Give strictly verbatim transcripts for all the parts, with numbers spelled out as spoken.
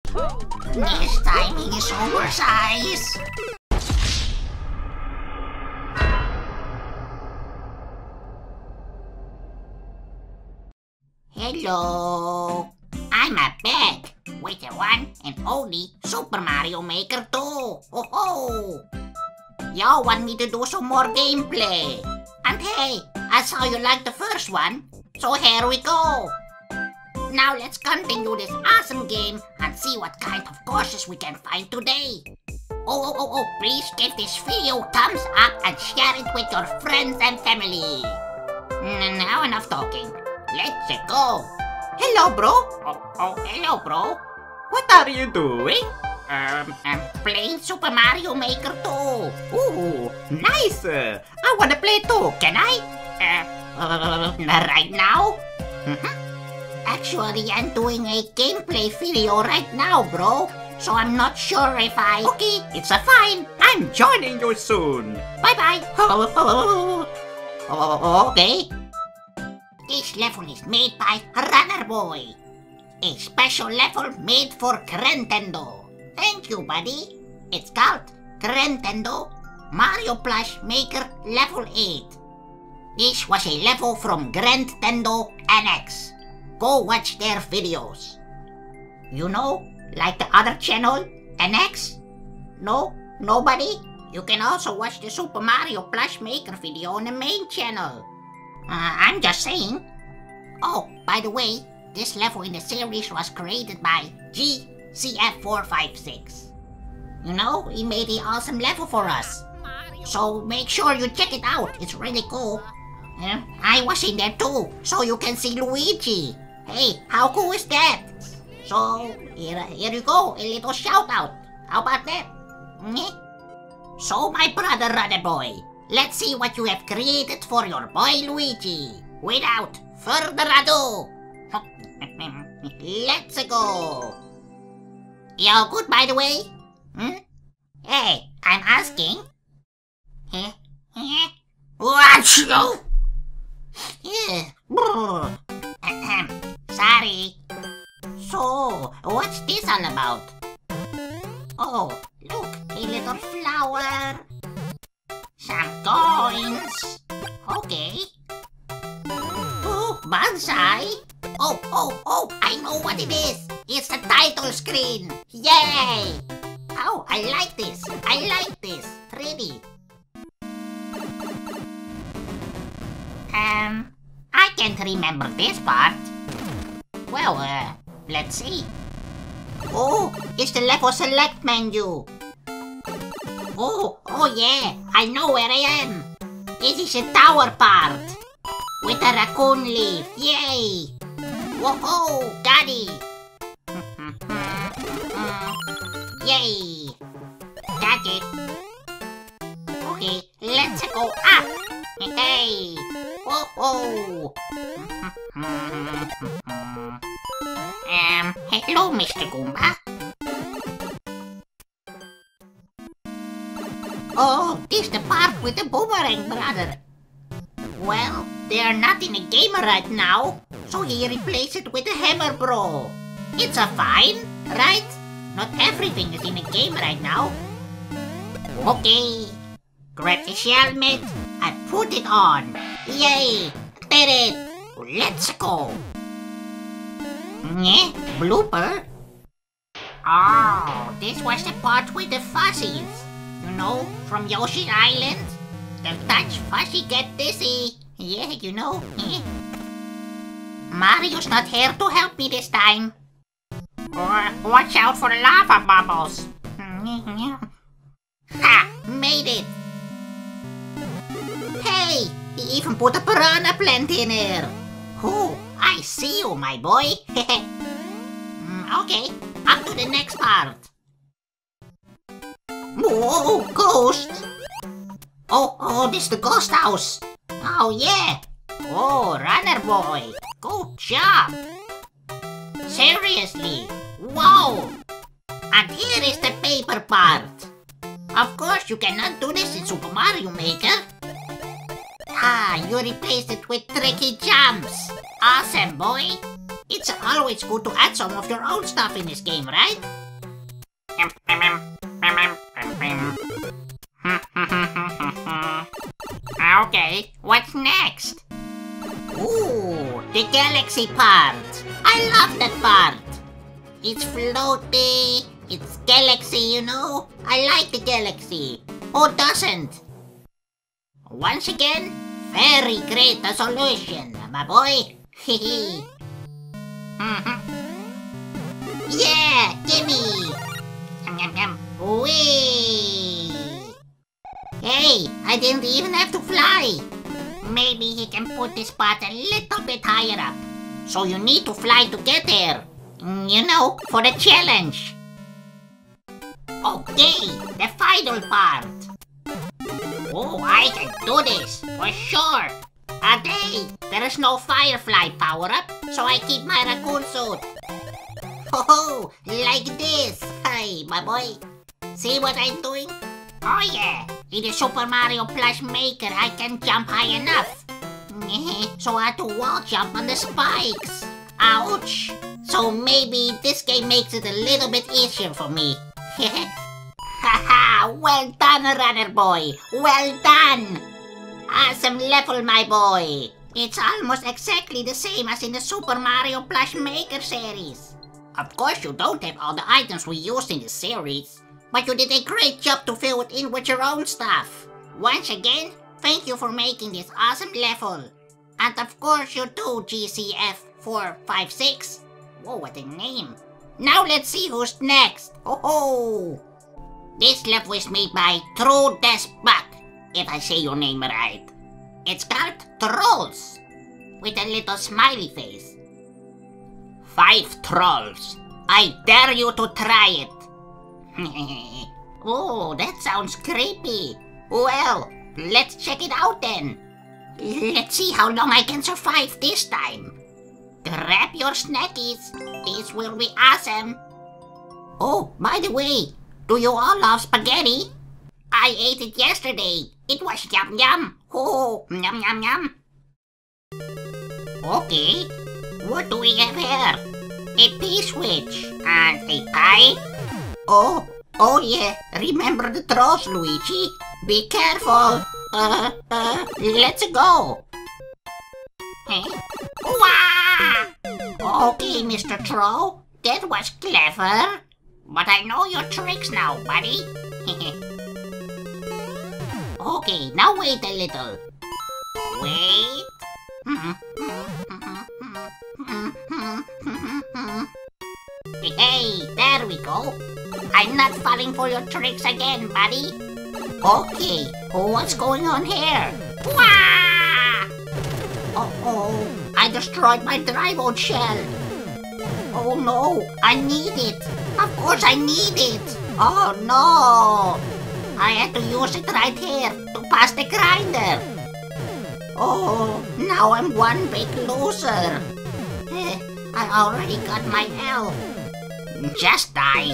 This timing is oversized. Hello. I'm back with the one and only Super Mario Maker two. Oh ho! Y'all want me to do some more gameplay. And hey, I saw you like the first one, so here we go. Now let's continue this awesome game and see what kind of courses we can find today. Oh, oh, oh, oh, please give this video thumbs up and share it with your friends and family. Now enough talking. Let's go. Hello, bro. Oh, oh, hello, bro. What are you doing? Um, I'm playing Super Mario Maker two. Ooh, nice. I wanna play too. Can I? Uh, uh right now? Mm-hmm. Actually, I'm doing a gameplay video right now, bro. So I'm not sure if I... Okay, it's a fine. I'm joining you soon. Bye-bye. Oh, oh, oh, oh, okay. This level is made by Runner Boy. A special level made for Nintendo. Thank you, buddy. It's called Nintendo Mario Plush Maker Level eight. This was a level from Nintendo N X. Go watch their videos. You know, like the other channel, N X? No? Nobody? You can also watch the Super Mario Plush Maker video on the main channel. Uh, I'm just saying. Oh, by the way, this level in the series was created by G C F four five six. You know, he made an awesome level for us. So make sure you check it out, it's really cool. Yeah, I was in there too, so you can see Luigi. Hey, how cool is that? So, here, here you go, a little shout out. How about that? So, my brother Runner Boy, let's see what you have created for your boy Luigi. Without further ado, let's go. You good, by the way? Hmm? Hey, I'm asking. Eh? Eh? What you? Yeah. Sorry. So, what's this all about? Oh, look, a little flower. Some coins. Okay. Oh, bonsai. Oh, oh, oh, I know what it is. It's the title screen. Yay! Oh, I like this. I like this. Pretty. Um, I can't remember this part. Well, uh, let's see. Oh, it's the level select menu. Oh, oh yeah, I know where I am. This is a tower part. With a raccoon leaf, yay! Whoa, got it! Yay! Got it! Okay, let's go up! Hey! Whoa! Um, hello, Mister Goomba. Oh, this is the part with the boomerang, brother. Well, they are not in a game right now, so he replaced it with a hammer, bro. It's a fine, right? Not everything is in a game right now. Okay, grab his helmet and put it on. Yay! Did it! Let's go! Nyeh? Blooper? Oh, this was the part with the fuzzies. You know, from Yoshi Island? The touch fuzzy get dizzy. Yeah, you know. Eh? Mario's not here to help me this time. Uh, watch out for the lava bubbles. Ha! Made it! Hey! He even put a piranha plant in here. Oh, I see you, my boy. mm, okay, up to the next part. Whoa, ghost! Oh, oh, this is the ghost house. Oh, yeah. Oh, Runner Boy. Good job. Seriously. Wow. And here is the paper part. Of course, you cannot do this in Super Mario Maker. Ah, you replaced it with tricky jumps. Awesome, boy. It's always good to add some of your own stuff in this game, right? Okay, what's next? Ooh, the galaxy part. I love that part. It's floaty, it's galaxy, you know? I like the galaxy. Who doesn't? Once again, very great resolution, my boy. Hehe. Yeah, gimme. Yum, yum, yum. Whee! Hey, I didn't even have to fly. Maybe he can put this part a little bit higher up. So you need to fly to get there. You know, for the challenge. Okay, the final part. Oh, I can do this, for sure. A day, there is no Firefly power-up, so I keep my raccoon suit. Oh, like this. Hey, my boy. See what I'm doing? Oh yeah, in the Super Mario Plush Maker, I can jump high enough. So I have to wall jump on the spikes. Ouch. So maybe this game makes it a little bit easier for me. Haha, well done, Runner Boy. Well done. Awesome level, my boy. It's almost exactly the same as in the Super Mario Plush Maker series. Of course, you don't have all the items we used in the series, but you did a great job to fill it in with your own stuff. Once again, thank you for making this awesome level. And of course you too, G C F four five six. Whoa, what a name. Now let's see who's next. Oh ho! This level is made by True Despot, if I say your name right. It's called Trolls, with a little smiley face. Five trolls. I dare you to try it. Oh, that sounds creepy. Well, let's check it out then. Let's see how long I can survive this time. Grab your snackies. This will be awesome. Oh, by the way, do you all love spaghetti? I ate it yesterday. It was yum yum. Oh, yum yum yum. Okay, what do we have here? A P-switch and a pie? Oh, oh yeah, remember the trolls, Luigi. Be careful. Uh, uh, let's go. Hey? Wah! Okay, Mister Troll, that was clever. But I know your tricks now, buddy. Okay, now wait a little. Wait. Hey, there we go. I'm not falling for your tricks again, buddy. Okay, what's going on here? Wah! Uh-oh, I destroyed my Drybone shell. Oh no, I need it. Of course I need it. Oh no. I had to use it right here to pass the grinder. Oh, now I'm one big loser. Eh, I already got my L. Just die.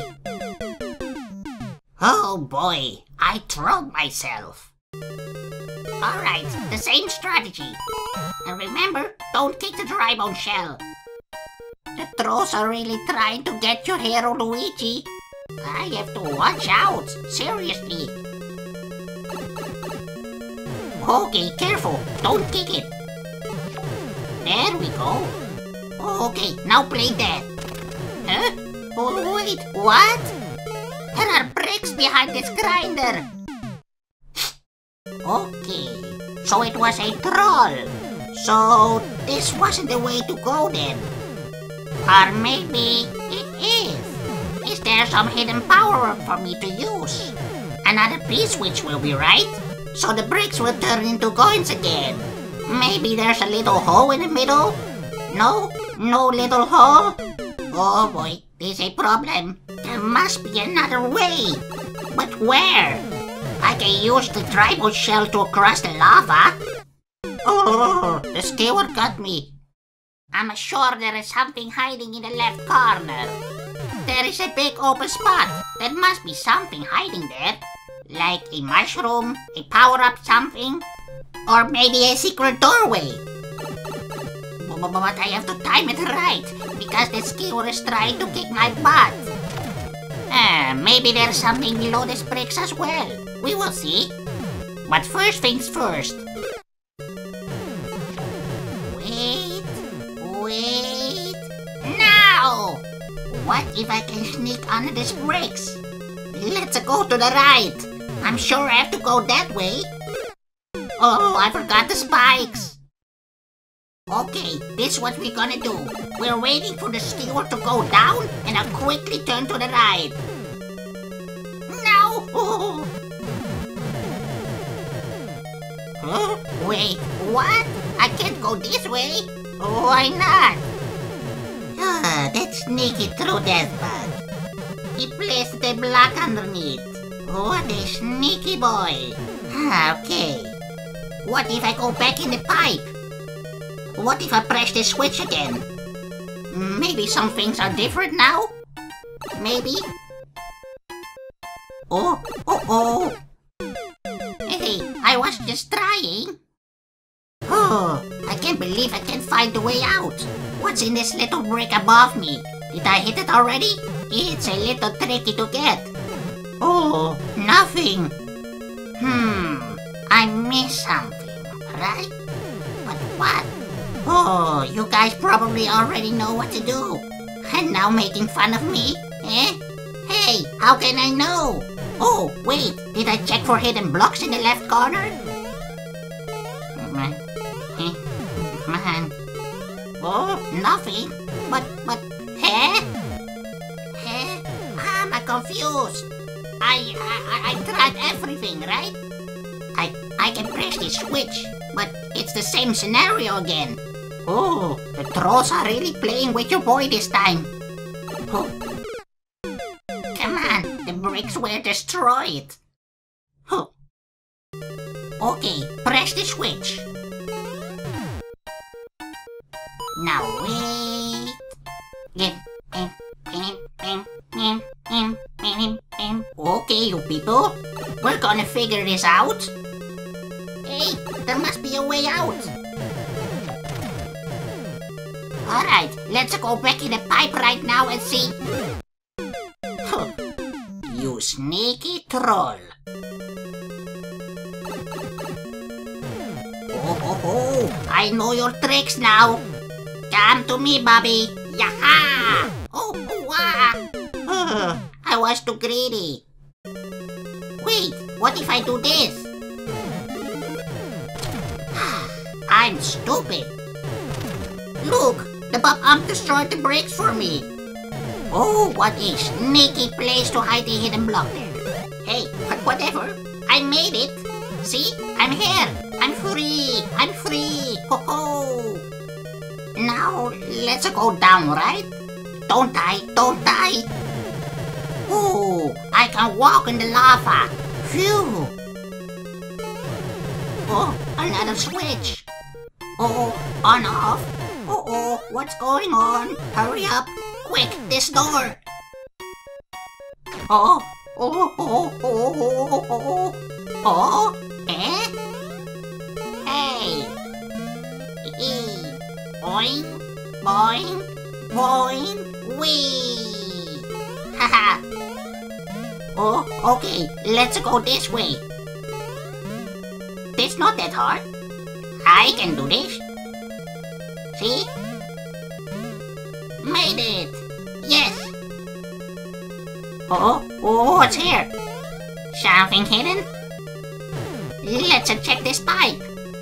Oh boy, I trolled myself. Alright, the same strategy. And remember, don't kick the Drybone shell. The trolls are really trying to get your hero, Luigi. I have to watch out, seriously. Okay, careful, don't kick it. There we go. Okay, now play that. Huh? Oh wait, what? There are bricks behind this grinder. Okay, so it was a troll. So this wasn't the way to go then. Or maybe it is. Is there some hidden power for me to use? Another P-switch will be right, so the bricks will turn into coins again. Maybe there's a little hole in the middle? No? No little hole? Oh boy, this is a problem. There must be another way. But where? I can use the Drybone shell to cross the lava. Oh, the skewer got me. I'm sure there is something hiding in the left corner. There is a big open spot. There must be something hiding there. Like a mushroom, a power-up something, or maybe a secret doorway. But I have to time it right. because the skewer is trying to kick my butt. Uh, maybe there's something below the bricks as well. We will see. But first things first. Wait, wait. Now! What if I can sneak under these bricks? Let's go to the right. I'm sure I have to go that way. Oh, I forgot the spikes. Okay, this is what we're gonna do. We're waiting for the skewer to go down, and I'll quickly turn to the right. No! Oh. Huh? Wait, what? I can't go this way? Why not? Ah, that sneaky through that bag. He placed the block underneath. What a sneaky boy. Ah, okay. What if I go back in the pipe? What if I press the switch again? Maybe some things are different now? Maybe? Oh, oh, oh! Hey, I was just trying. Oh, I can't believe I can't find the way out. What's in this little brick above me? Did I hit it already? It's a little tricky to get. Oh, nothing. Hmm, I missed something, right? But what? Oh, you guys probably already know what to do. And now making fun of me? Eh? Hey, how can I know? Oh, wait, did I check for hidden blocks in the left corner? Man. Oh, nothing. But, but, eh? Eh? I'm confused. I, I, I tried everything, right? I, I can press the switch, but it's the same scenario again. Oh, the trolls are really playing with your boy this time. Oh. Come on, the bricks were destroyed. Oh. Okay, press the switch. Now wait. Okay, you people, we're gonna figure this out. Hey, there must be a way out. Alright, let's go back in the pipe right now and see. Huh. You sneaky troll. Oh, oh, oh, I know your tricks now. Come to me, Bobby. Yaha! Oh, oh, ah. Uh, I was too greedy. Wait, what if I do this? I'm stupid. Look, the Bob-omb destroyed the bricks for me. Oh, what a sneaky place to hide the hidden block there. Hey, but whatever, I made it. See, I'm here. I'm free. I'm free. Ho ho. Now, let's go down, right? Don't die, don't die. Ooh, I can walk in the lava. Phew. Oh, another switch. Oh, on off. Uh oh, what's going on? Hurry up. Quick, this door. Oh, oh, oh, oh, oh, oh, oh, eh? Hey. E. Boing, boing, boing, wee. Haha. Oh, okay, let's go this way. It's not that hard. I can do this. See? Made it! Yes! Oh, oh, what's here? Something hidden? Let's check this pipe.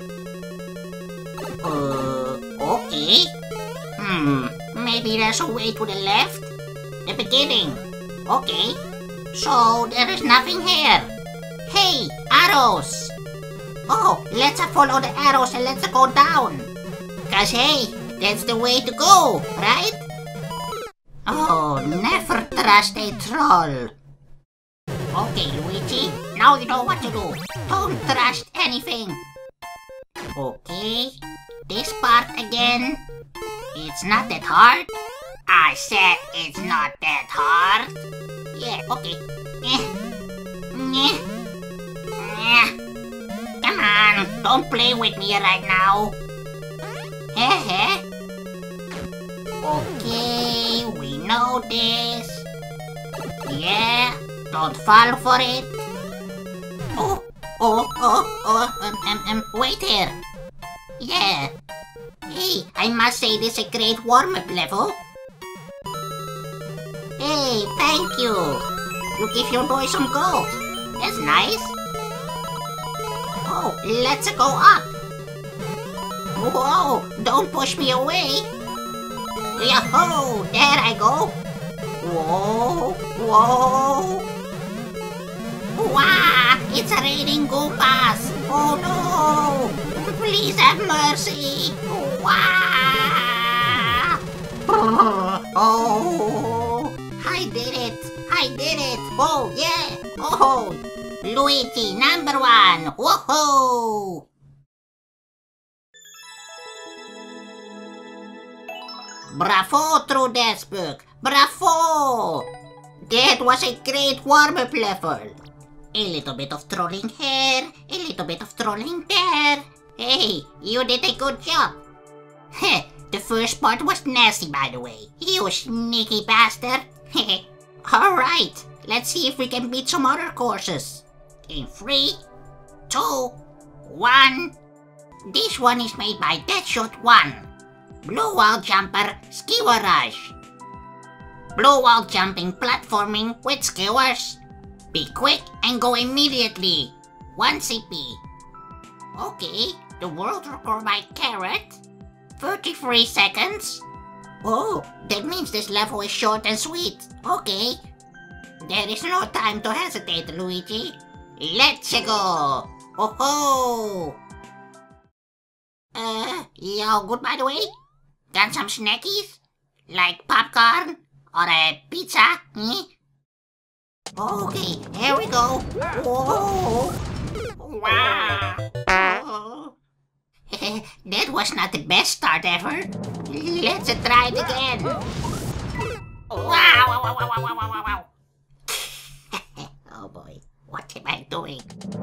Uh, okay. Hmm, maybe there's a way to the left? The beginning. Okay. So, there is nothing here. Hey, arrows! Oh, let's follow the arrows and let's go down. Cause hey, that's the way to go, right? Oh, never trust a troll. Okay, Luigi, now you know what to do. Don't trust anything. Okay, this part again. It's not that hard. I said it's not that hard. Yeah, okay. Eh. Eh. Eh. Come on, don't play with me right now. Heh heh. Okay. know this. Yeah, don't fall for it. Oh, oh, oh, oh, um, um, um, wait here. Yeah. Hey, I must say this is a great warm-up level. Hey, thank you. You give your boy some gold. That's nice. Oh, let's go up. Whoa, don't push me away. Yahoo, there I go. Whoa, whoa. Wow, it's raining Goopas. Oh no, please have mercy. Wow. Oh, I did it. I did it. Oh, yeah. Oh, Luigi, number one. Woohoo. Bravo, True Deskbook! Bravo! That was a great warm-up level. A little bit of trolling here, a little bit of trolling there. Hey, you did a good job. Heh, the first part was nasty, by the way. You sneaky bastard. Alright, let's see if we can beat some other courses. In three, two, one. This one is made by Deadshot one. Blue wall jumper skewer rush. Blue wall jumping platforming with skewers. Be quick and go immediately. one C P. Okay, the world record by Carrot. thirty-three seconds. Oh, that means this level is short and sweet. Okay. There is no time to hesitate, Luigi. Let's go. Oh ho. Uh, yo, good by the way. Got some snackies? Like popcorn? Or a pizza? Eh? Okay, here we go. Whoa! Wow! Oh. That was not the best start ever. Let's try it again. Wow! Wow! Wow! Wow! Wow! Wow! Wow! Oh boy, what am I doing?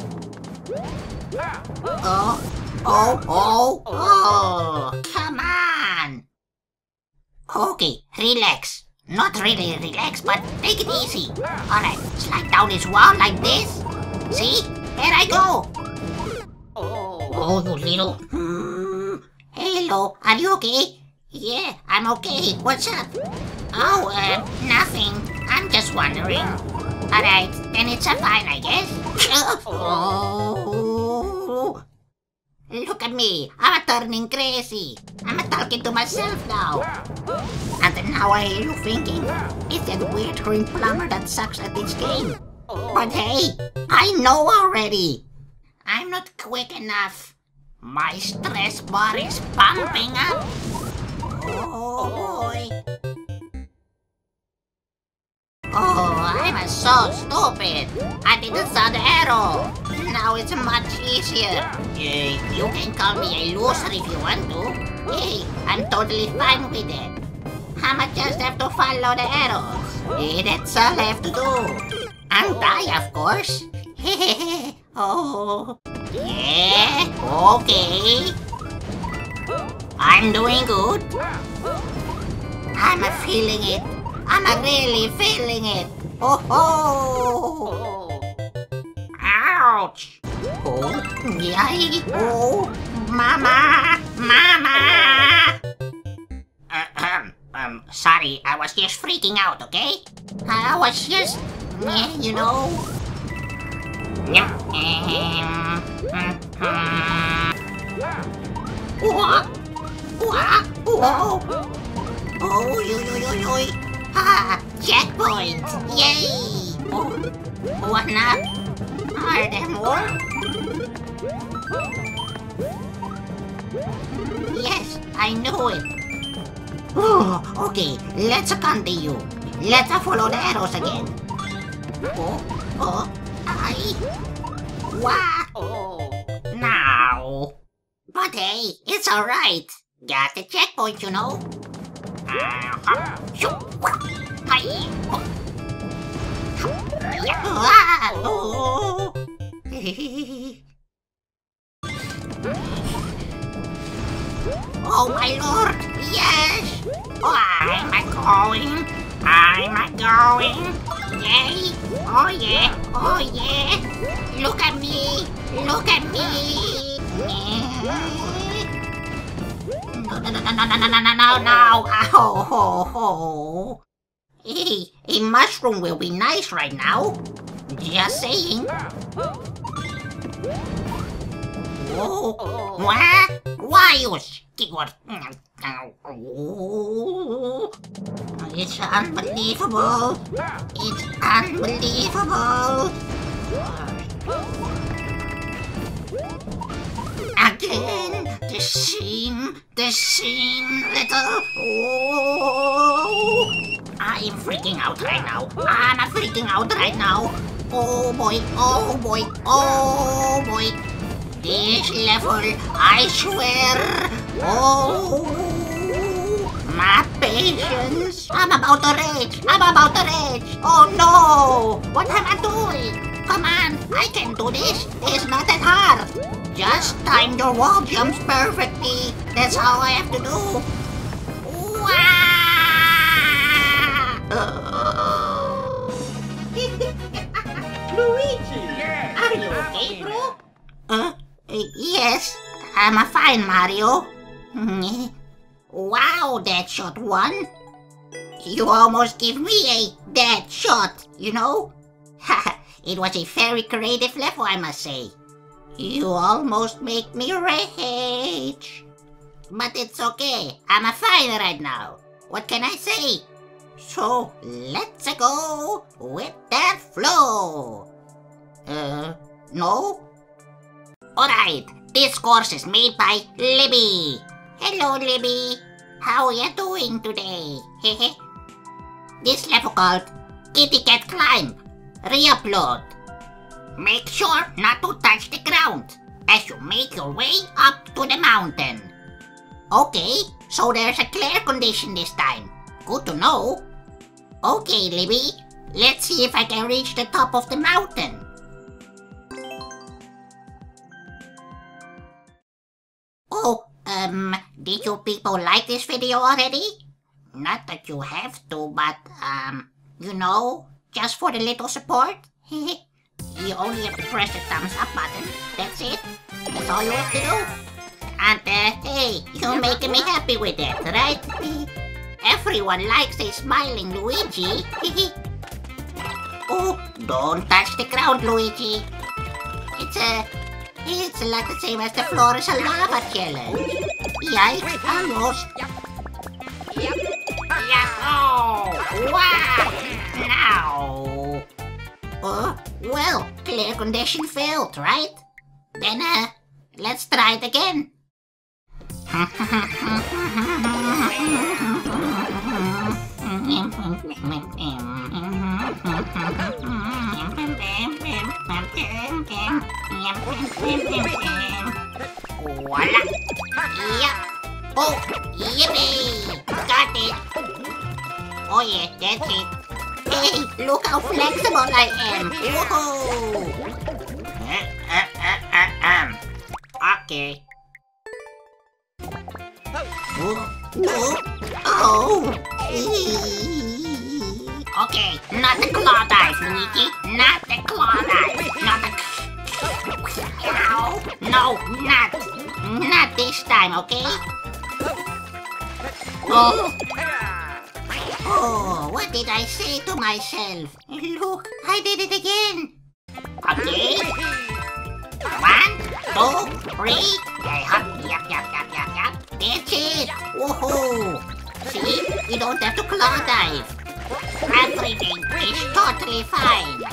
Oh! Oh! Oh! Oh! Come on! Okay, relax. Not really relax, but take it easy. Alright, slide down this wall like this. See? Here I go. Oh, you little... Mm. Hello, are you okay? Yeah, I'm okay. What's up? Oh, uh, nothing. I'm just wondering. Alright, then it's a fine, I guess. Oh. Look at me. I'm turning crazy. I'm talking to myself now. And now I hear you thinking, it's that weird green plumber that sucks at this game. But hey, I know already. I'm not quick enough. My stress bar is pumping up. Oh boy. Oh, I'm so stupid. I didn't saw the arrow. Now it's much easier. Uh, you can call me a loser if you want to. Hey, I'm totally fine with it. I'ma just have to follow the arrows. Eh, that's all I have to do. And die, of course. Oh, yeah, okay. I'm doing good. I'm feeling it. I'm really feeling it. Oh ho! Ouch! Oh, yay! Oh, mama! Mama! Uh, um, um, sorry, I was just freaking out, okay? I was just, yeah, you know. What? What? Whoa! Oh, yo, yo, yo, yo! Ah, checkpoint! Yay! Oh, what now? Are there more? Yes, I know it. Oh, okay, let's continue. Let's follow the arrows again. Oh, oh, I. What? Oh, now. But hey, it's alright. Got the checkpoint, you know. Oh my lord, yes! Where am I going? I'm going. Yay! Oh yeah! Oh yeah! Look at me! Look at me! No, no, no, no, no, no, no, no, no, no! Oh, ho, ho! Hey, a mushroom will be nice right now. Just saying. Whoa! What? Why you scared? Oh, it's unbelievable. It's unbelievable. Again, the same, the same little. Oh, I am freaking out right now. I'm freaking out right now. Oh boy, oh boy, oh boy. This level, I swear. Oh, my patience. I'm about to rage. I'm about to rage. Oh no. What am I doing? Come on, I can do this. It's not that hard. Just time your wall jumps perfectly. That's all I have to do. Luigi, are you okay, bro? Uh, yes, I'm a fine Mario. Wow, that shot won. You almost give me a dead shot, you know? It was a very creative level, I must say. You almost make me rage. But it's okay, I'm a fine right now. What can I say? So, let's go with that flow. Uh, no? Alright, this course is made by Libby. Hello, Libby. How are you doing today? Hehe. This level called Kitty Cat Climb. Re-upload. Make sure not to touch the ground as you make your way up to the mountain. Okay, so there's a clear condition this time. Good to know. Okay, Libby, let's see if I can reach the top of the mountain. Oh, um, did you people like this video already? Not that you have to, but, um, you know, just for the little support. You only have to press the thumbs up button, that's it. That's all you have to do. And, uh, hey, you're making me happy with that, right? Everyone likes a smiling Luigi. Oh, don't touch the ground, Luigi. It's a... Uh, it's like the same as the floor is a lava challenge. Yikes, almost. Yahoo! Wow! Now. Uh, well, clear condition failed, right? Then, uh, let's try it again. Voila! Yep! Oh, yippee! Got it! Oh yeah, that's it. Hey, look how flexible I am! Woohoo! Uh, uh, uh, uh, um. Okay. Oh, no! Oh! Okay, not the claw dive, Luigi. Not the claw dive. Not the... Ow. No, not. Not this time, okay? Oh. Oh, what did I say to myself? Look, I did it again. Okay. One, two, three. Yup, yup, yup, yup, yup, yup. That's it. Woohoo. See, you don't have to claw dive. Everything is totally fine.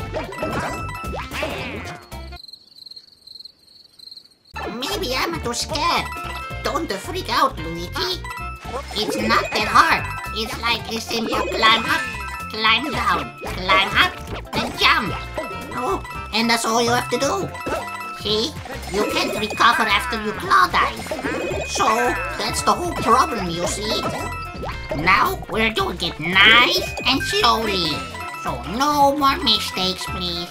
Maybe I'm too scared. Don't freak out, Luigi. It's not that hard. It's like a simple climb up, climb down, climb up, and jump. Oh, and that's all you have to do. See? You can't recover after you claw dive. So, that's the whole problem, you see. Now, we're doing it nice and slowly. So, no more mistakes, please.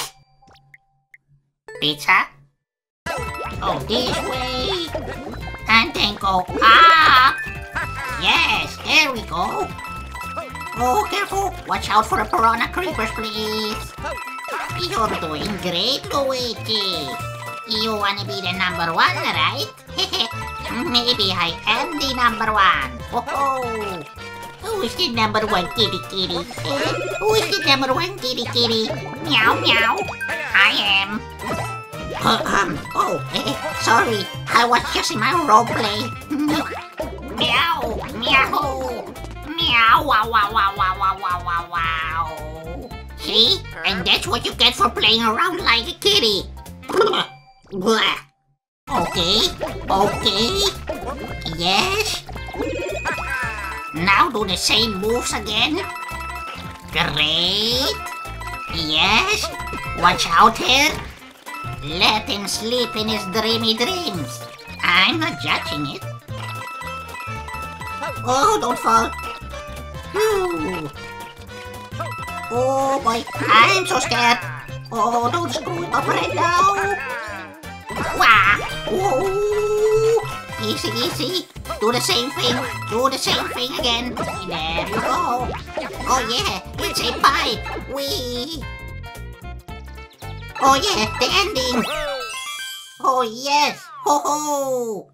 Pizza? Oh, this way. and then go up. Yes, there we go. Oh, careful. Watch out for the piranha creepers, please. You're doing great, Luigi. You wanna be the number one, right? Maybe I am the number one. Oh, oh. Who is the number one kitty kitty? Eh? Who is the number one kitty kitty? Meow meow. I am. Uh, um, oh, eh, sorry. I was just in my role play. Meow, meow, meow, wow, wow, wow, wow, wow, wow, wow, wow. See? And that's what you get for playing around like a kitty. Blah. Okay, okay. Yes. Now do the same moves again. Great. Yes. Watch out here. Let him sleep in his dreamy dreams. I'm not judging it. Oh, don't fall. Phew. Oh boy, I'm so scared. Oh, don't screw it up right now. Wah. Whoa. Easy, easy. Do the same thing. Do the same thing again. There you go. Oh yeah, it's a pipe. Wee. Oh yeah, the ending! Oh yes! Ho ho!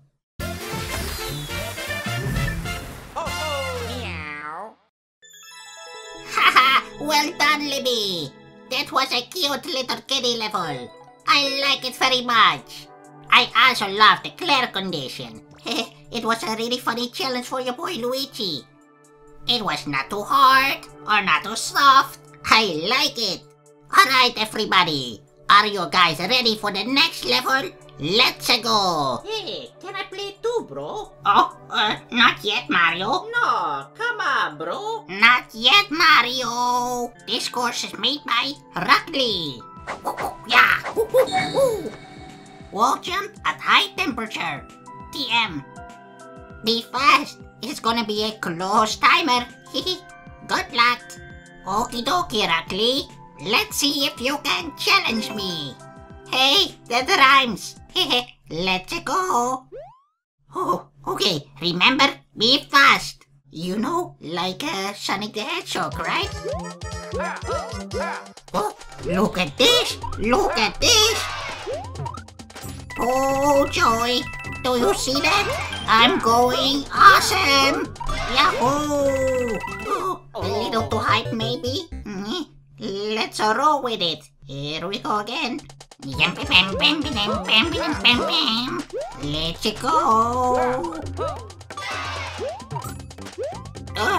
Meow! Haha! Well done, Libby! That was a cute little kitty level. I like it very much. I also love the Claire condition. It was a really funny challenge for your boy Luigi. It was not too hard or not too soft. I like it. Alright everybody. Are you guys ready for the next level? Let's go! Hey, can I play too, bro? Oh, uh, not yet, Mario. No, come on, bro. Not yet, Mario. This course is made by Rock Lee. Yeah. Wall jump at high temperature. T M. Be fast. It's gonna be a close timer. Good luck. Okie dokie, Rock Lee. Let's see if you can challenge me. Hey, that rhymes. Let's go. Oh, okay. Remember, be fast. You know, like a Sonic the Hedgehog, right? Oh, look at this. Look at this. Oh, joy. Do you see that? I'm going awesome. Yahoo. Oh, a little too hype, maybe. Mm-hmm. Let's roll with it. Here we go again. Let's go. Uh.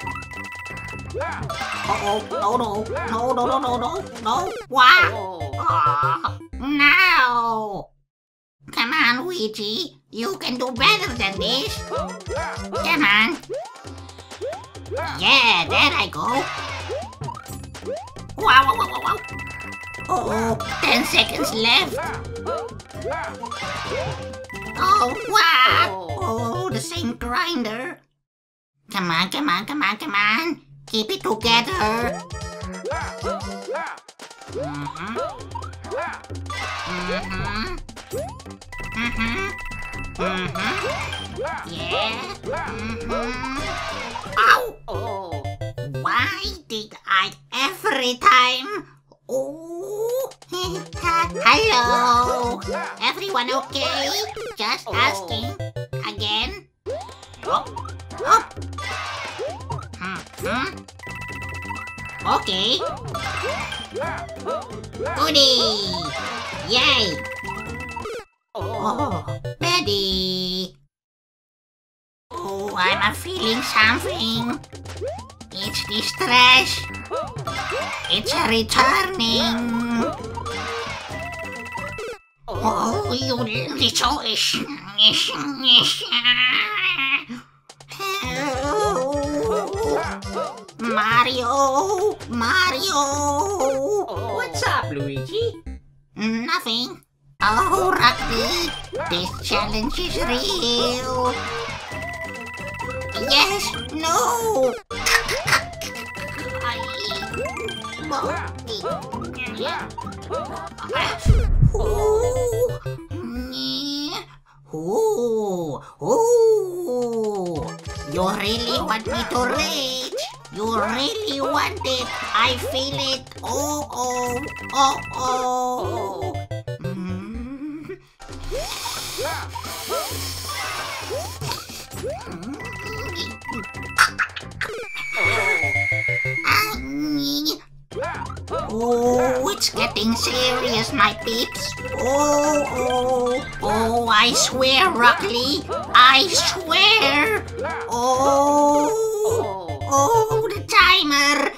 Uh-oh, no, no, no, no, no, no, no, no. Wow. Oh, no. Come on, Luigi. You can do better than this. Come on. Yeah, there I go. Wow, wow, wow, wow, wow. Oh, ten seconds left. Oh, wow. Oh, the same grinder. Come on, come on, come on, come on. Keep it together. Mm-hmm. Mm-hmm. Mm-hmm. Mm-hmm. Yeah. Mm-hmm. Ow! Oh. Why did I every time? Oh, hello. Everyone okay? Just asking. Again. Up, up. Hmm. Okay. Goodie. Yay. Oh, Betty. Oh, I'm feeling something. It's this trash. It's returning. Oh, you little ish. Mario, Mario. What's up, Luigi? Nothing. Oh, Rocky, this challenge is real. Yes, no. Ooh, ooh, to reach. You really want it. I feel it. Oh, oh, oh, oh. Mm. Oh, it's getting serious, my peeps. Oh, oh, oh, I swear, Rockley. I swear. Oh, oh, the timer.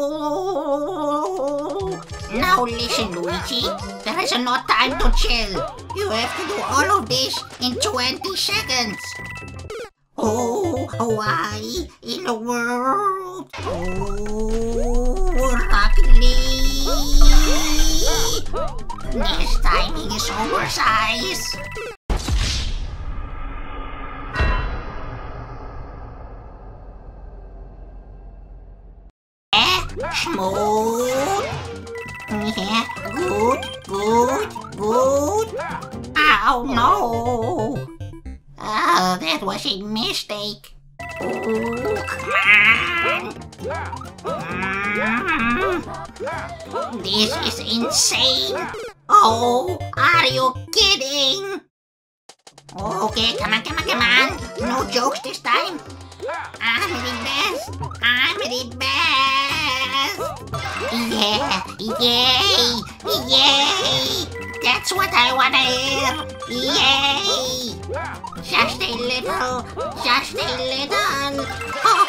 Oh. Now listen, Luigi. There is no time to chill. You have to do all of this in twenty seconds. Oh, why in the world? Oh, Rockley. This timing is oversized. Eh, smooth. Yeah, good, good, good. Oh no. Oh, that was a mistake. Oh, come on. Mm. This is insane. Oh, are you kidding? Okay, come on, come on, come on. No jokes this time. I'm the best. I'm the best. Yeah, yay, yay. That's what I want to hear. Yay. Just a little, just a little. Oh.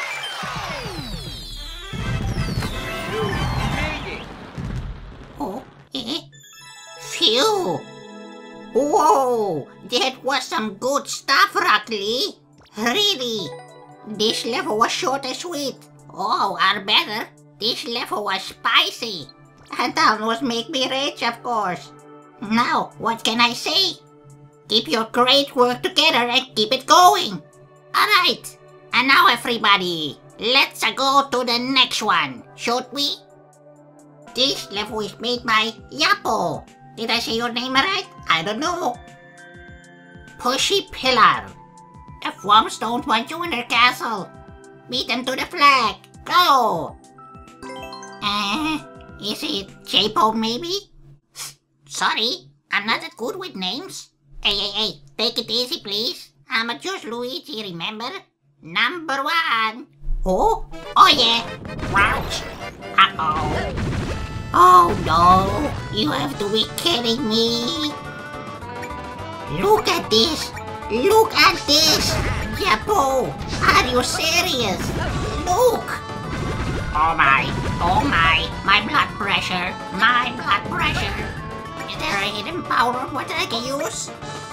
Oh, eh? Phew. Whoa, that was some good stuff, Rockley. Really. This level was short and sweet. Oh, or better, this level was spicy. And that was make me rich, of course. Now, what can I say? Keep your great work together and keep it going. Alright, and now everybody, let's go to the next one, should we? This level is made by Yappo. Did I say your name right? I don't know. Pushy Pillar. The Thwomps don't want you in their castle. Beat them to the flag. Go! Uh, is it J-Po maybe? Sorry, I'm not that good with names. Hey, hey, hey, take it easy please. I'm just Luigi, remember? Number one. Oh? Oh yeah. Ouch. Uh-oh. Oh no, you have to be kidding me. Look at this. Look at this. Yappo, are you serious? Look. Oh my, oh my, my blood pressure, my blood pressure. Is there a hidden power what I can use?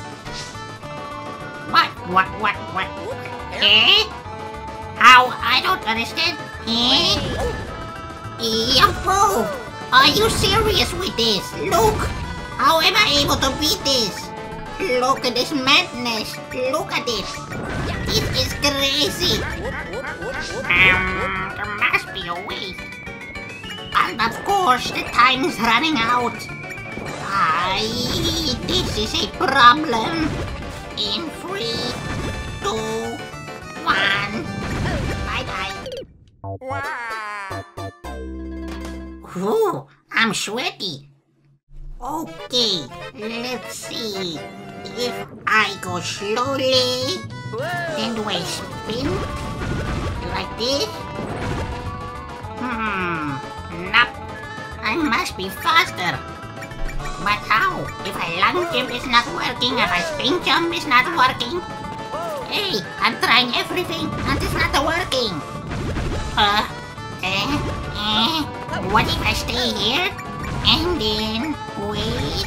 What, what, what, what? Eh? How? I don't understand. Eh? Yappo, are you serious with this? Look, how am I able to beat this? Look at this madness. Look at it. It is crazy. Um, there must be a way. And of course, the time is running out. Aye, this is a problem. In three, two, one. Bye-bye. Ooh, I'm sweaty. Okay, let's see. If I go slowly, then do I spin? Like this? Hmm, nope. I must be faster. But how? If I long jump is not working, if I spin jump is not working. Hey, I'm trying everything and it's not working. Uh, eh, eh, what if I stay here? And then, wait.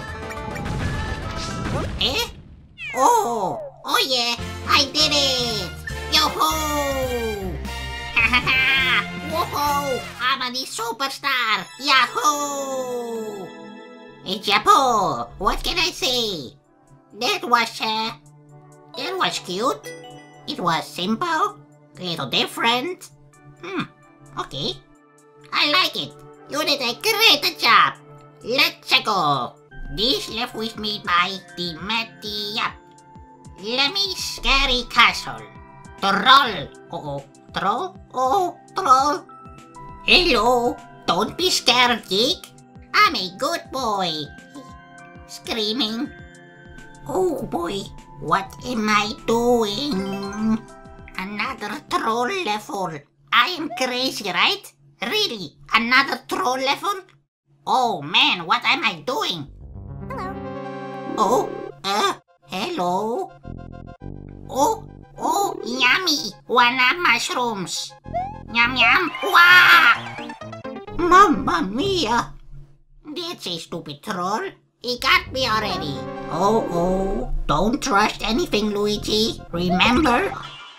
Eh? Oh! Oh yeah! I did it! Yo-ho! Ha ha ha! Whoa! I'm a superstar! Yahoo! Hey, Yappo! What can I say? That was, uh... That was cute. It was simple. A little different. Hmm. Okay. I like it. You did a great job! Let's go! This level is made by the Mighty Yup. Lemmy Scary Castle. Troll. Oh, troll. Oh, troll. Hello. Don't be scared, Geek. I'm a good boy. Screaming. Oh boy, what am I doing? Another troll level. I am crazy, right? Really? Another troll level? Oh man, what am I doing? Hello. Oh, uh, hello. Oh, oh, yummy. Wanna mushrooms. Yum yum. Wah! Mamma mia. That's a stupid troll. He got me already. Oh, oh, don't trust anything, Luigi. Remember?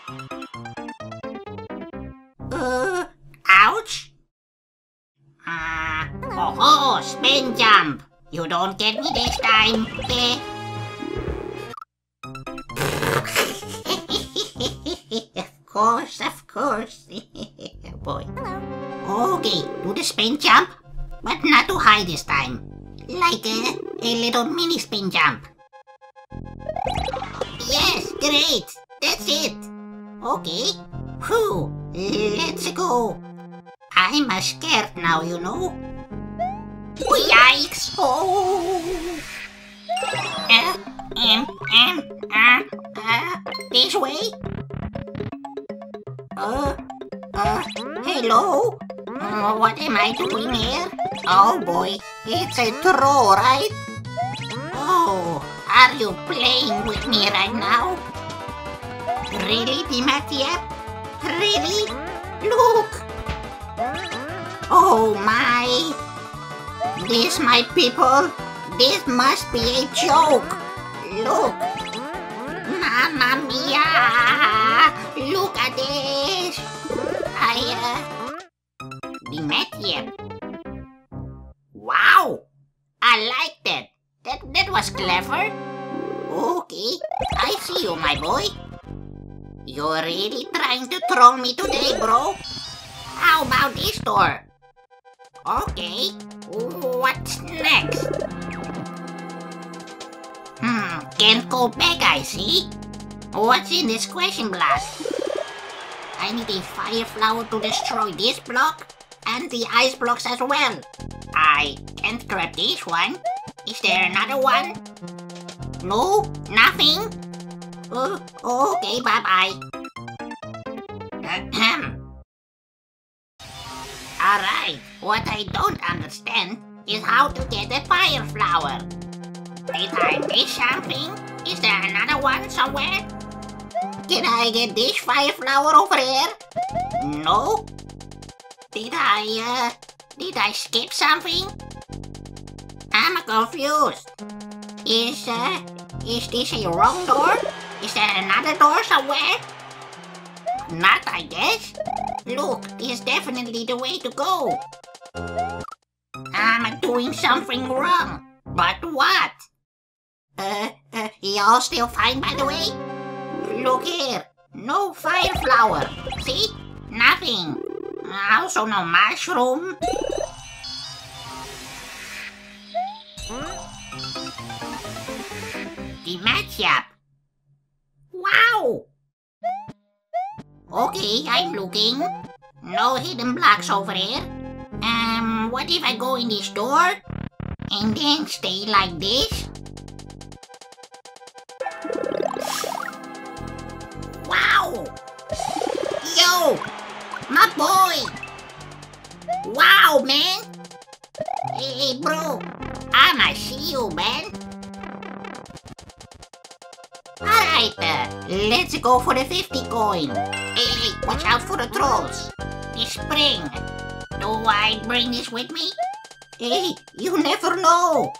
Uh, ouch. Ah, uh, oh, oh, spin jump. You don't get me this time, eh? Of course, of course. Boy. Okay, do the spin jump, but not too high this time. Like a, a little mini spin jump. Yes, great. That's it. Okay. Whew. Let's go. I'm uh, scared now, you know. Yikes. Oh. Uh, um, um, uh, uh, this way? Uh, uh, hello? Uh, what am I doing here? Oh boy, it's a troll, right? Oh, are you playing with me right now? Really, DeMatteApp? Really? Look! Oh my! This, my people, this must be a joke! Look! Mamma mia! Look at this! I, uh... DeMatteApp. Wow! I like that. That that was clever. Okay, I see you, my boy. You're really trying to troll me today, bro. How about this door? Okay, what's next? Hmm, can't go back, I see. What's in this question blast? I need a fire flower to destroy this block and the ice blocks as well. I can't grab this one. Is there another one? No, nothing. Uh, okay, bye-bye. Alright, what I don't understand is how to get a fire flower. Did I miss something? Is there another one somewhere? Can I get this fire flower over here? No. Did I, uh, did I skip something? I'm confused. Is, uh, is this a wrong door? Is there another door somewhere? Not, I guess. Look, this is definitely the way to go. I'm doing something wrong. But what? Uh, uh, y'all still fine, by the way? Look here. No fire flower. See? Nothing. Also no mushroom. DeMatteApp. Wow! Okay, I'm looking. No hidden blocks over here. Um, what if I go in this door? And then stay like this? Wow! Yo! My boy! Wow, man! Hey, hey bro! I'ma see you, man! Alright, uh, let's go for the fifty coin. Hey, hey, watch out for the trolls. The spring. Do I bring this with me? Hey, you never know.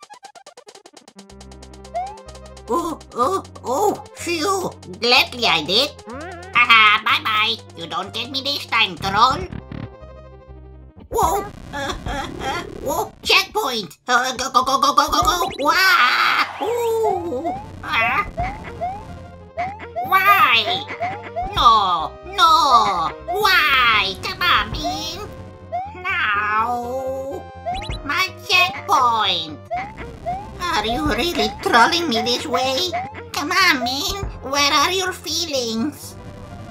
Oh, oh, oh, phew. Gladly I did. Haha, bye-bye. You don't get me this time, troll. Whoa, uh, uh, uh, whoa, checkpoint. Uh, go, go, go, go, go, go, go. Wow. Ooh. Uh. Why? No, no. Why? Come on, man. No. My checkpoint. Are you really trolling me this way? Come on, man. Where are your feelings?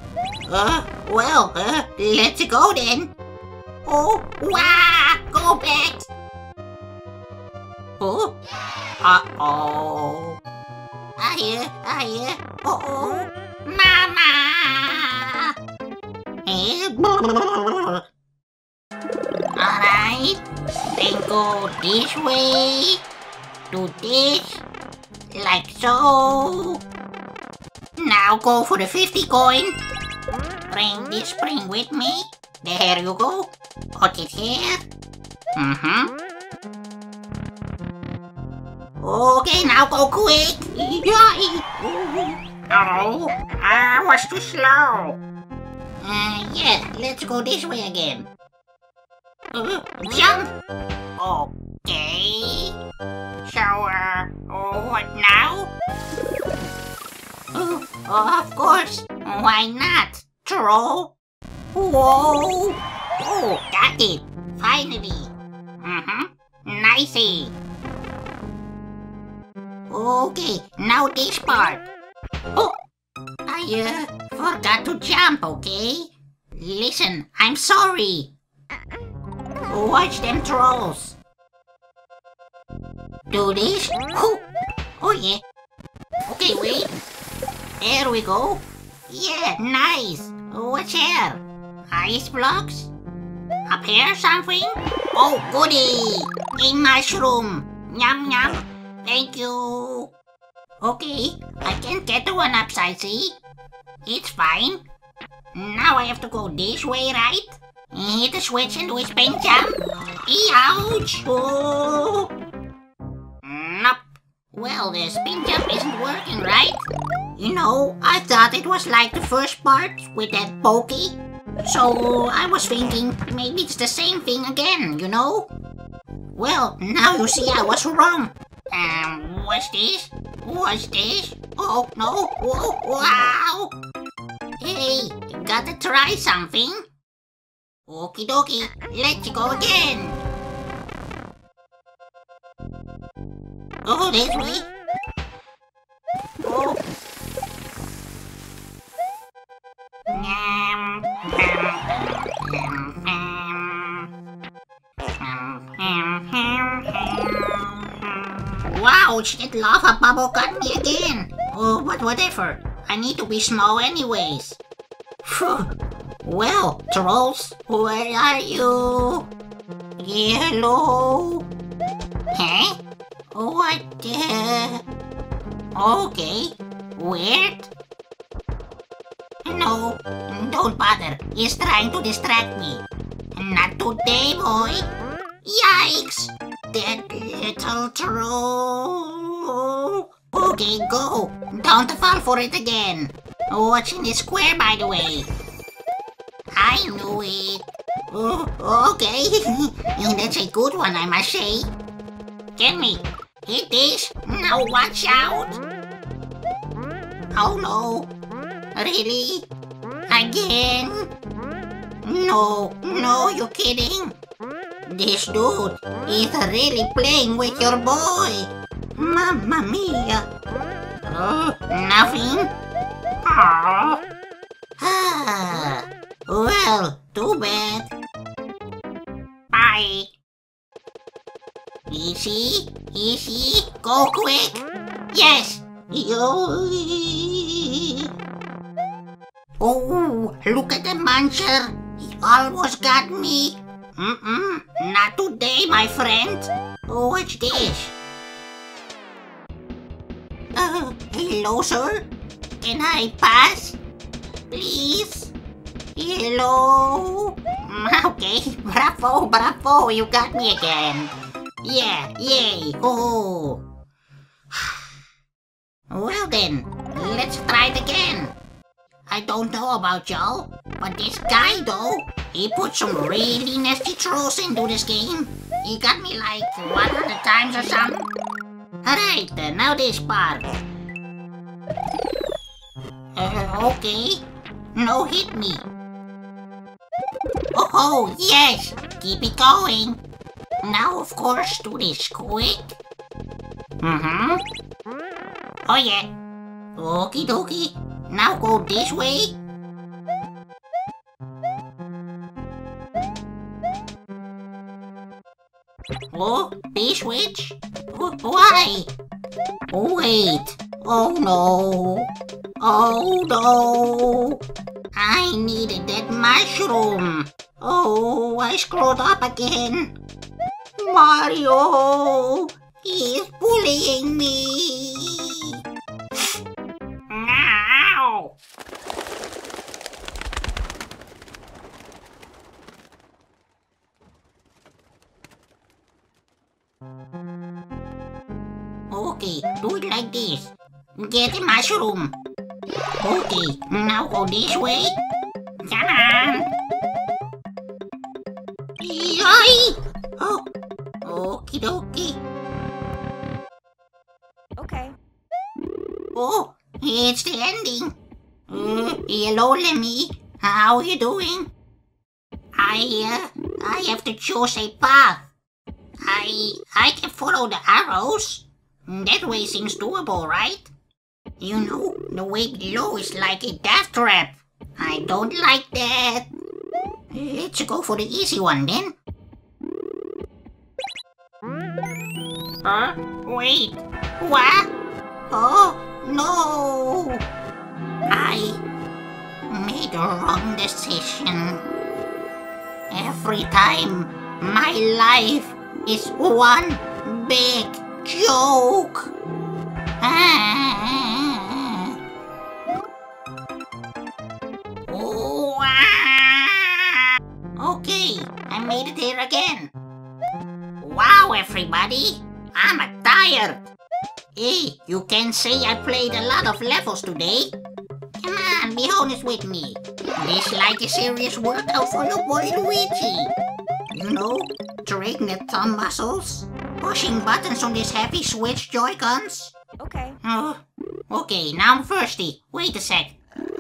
Uh, well, uh, let's go then. Oh, wow, go back. Oh, uh-oh. I hear, I hear, uh-oh. Mama! Eh? Alright, then go this way, do this, like so. Now go for the fifty coin. Bring this spring with me. There you go. Put it here. Mm-hmm. Okay, now go quick. Oh, I was too slow. Uh, yeah, let's go this way again. Uh, jump. Okay. So, uh, what now? Uh, of course. Why not? Troll. Whoa. Oh, got it. Finally. Mm-hmm. Nicey. Okay, now this part. Oh, I uh, forgot to jump, okay? Listen, I'm sorry. Watch them trolls. Do this. Oh, oh yeah. Okay, wait. There we go. Yeah, nice. What's here? Ice blocks? Up here something? Oh, goody. A mushroom. Yum, yum. Thank you. Okay, I can't get the one upside, see? It's fine. Now I have to go this way, right? Hit the switch and do a spin jump. Ouch! Oh. Nope. Well, the spin jump isn't working, right? You know, I thought it was like the first part with that pokey. So I was thinking maybe it's the same thing again, you know? Well, now you see I was wrong. Um, what's this? What's this? Oh, no. Whoa, wow. Hey, gotta try something. Okie dokie, let's go again. Oh, this way. Oh. Ouch, that lava bubble got me again. Oh, but whatever. I need to be small anyways. Phew. Well, trolls, where are you? Hello? Huh? What the... Okay, weird. No, don't bother. He's trying to distract me. Not today, boy. Yikes! That little troll. Okay, go. Don't fall for it again. What's in this square, by the way? I knew it. Oh, okay. That's a good one, I must say. Get me. Hit this. Now watch out. Oh no. Really? Again? No, no, you're kidding. This dude is really playing with your boy. Mamma mia. Oh, nothing? Oh. Ah. Well, too bad. Bye. Easy, easy, go quick. Yes. Yo. Oh, look at the monster. He almost got me. Mm-mm, not today, my friend. What's this? Uh, hello, sir. Can I pass? Please? Hello? Okay, bravo, bravo, you got me again. Yeah, yay, oh. Well then, let's try it again. I don't know about y'all, but this guy though, he put some really nasty trolls into this game. He got me like one hundred times or something. Alright, uh, now this part. Uh, okay. No, hit me. Oh, oh, yes! Keep it going. Now, of course, do this quick. Mm-hmm. Oh, yeah. Okie dokie. Now go this way. Oh, P-switch? Wh- Why? Wait. Oh no. Oh no. I needed that mushroom. Oh, I screwed up again. Mario, he's bullying me. Ow. Okay, do it like this. Get a mushroom. Okay, now go this way. Come on. Yay! Oh, okie dokie. Okay. Oh, it's the ending. Uh, hello, Lemmy. How are you doing? I, uh, I have to choose a path. I, I can follow the arrows. That way seems doable, right? You know, the way below is like a death trap. I don't like that. Let's go for the easy one then. Huh? Wait. What? Oh, no. I made a wrong decision. Every time, my life is one big joke. Ah. Oh, ah. Okay, I made it here again. Wow, everybody, I'm tired. Hey, you can say I played a lot of levels today. Come on, be honest with me. This like a serious workout for your boy Luigi. You know, training the thumb muscles, pushing buttons on these heavy Switch Joy-Cons. Okay. Oh, okay, now I'm thirsty. Wait a sec.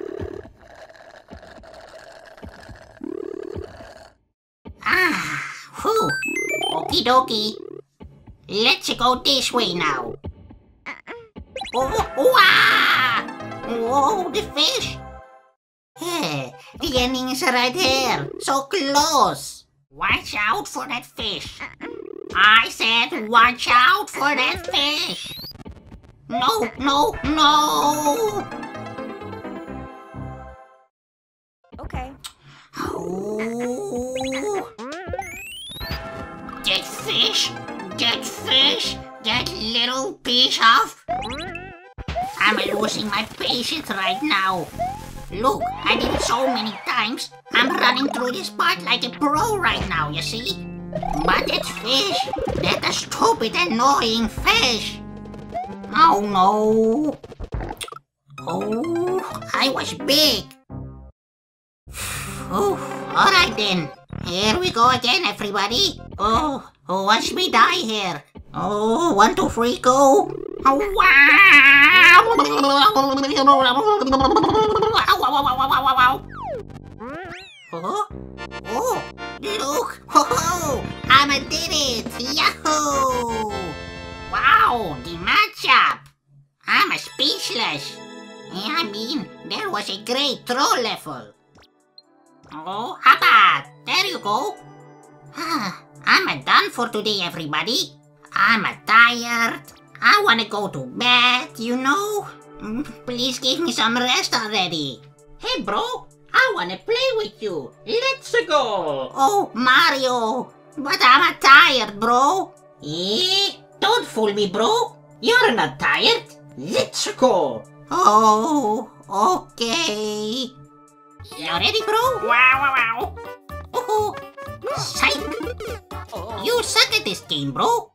Ah, whew. Okie dokie. Let's go this way now. Oh, oh, ah! Whoa, the fish! Hey, the ending is right here. So close. Watch out for that fish. I said watch out for that fish. No, no, no! Okay. Oh. That fish, that fish, that little piece of... I'm losing my patience right now. Look, I did it so many times, I'm running through this part like a pro right now, you see? But that fish, that a stupid, annoying fish. Oh no. Oh, I was big. Oh, alright then. Here we go again, everybody. Oh, oh, watch me die here. Oh, one, two, three, go. Oh, wow. Oh, oh, look. Oh, I did it. Yahoo. Wow, the matchup. I'm speechless. I mean, that was a great throw level. Oh, how about? There you go. I'm done for today, everybody. I'm tired. I wanna go to bed, you know? Please give me some rest already. Hey, bro, I wanna play with you. Let's go. Oh, Mario, but I'm tired, bro. Eh? Don't fool me, bro. You're not tired. Let's go. Oh, okay. You ready, bro? Wow, wow, wow. Oh, psych. You suck at this game, bro.